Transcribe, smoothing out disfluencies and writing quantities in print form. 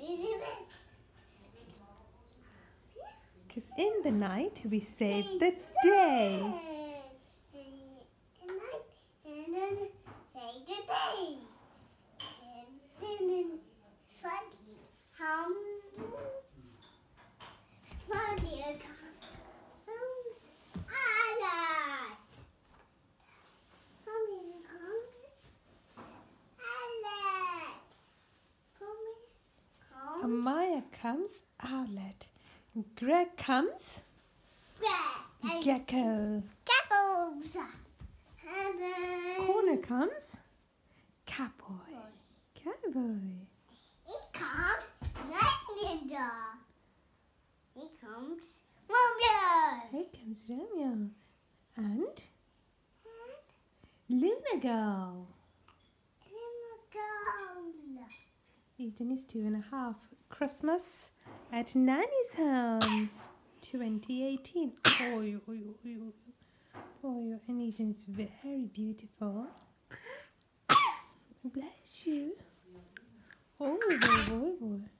Because in the night we save the day. And then save the day. And then Fuddy comes. Fuddy comes a lot. Mommy comes a lot. Amaya comes Owlet. Greg comes Gecko. Geckos. And then Corner comes Cowboy. Cowboy. he comes Night Ninja. He comes Romeo. Here comes Romeo. And Luna Girl. Eden is 2.5. Christmas at Nanny's home 2018. Oh, and Eden's very beautiful. Bless you. Oh, boy.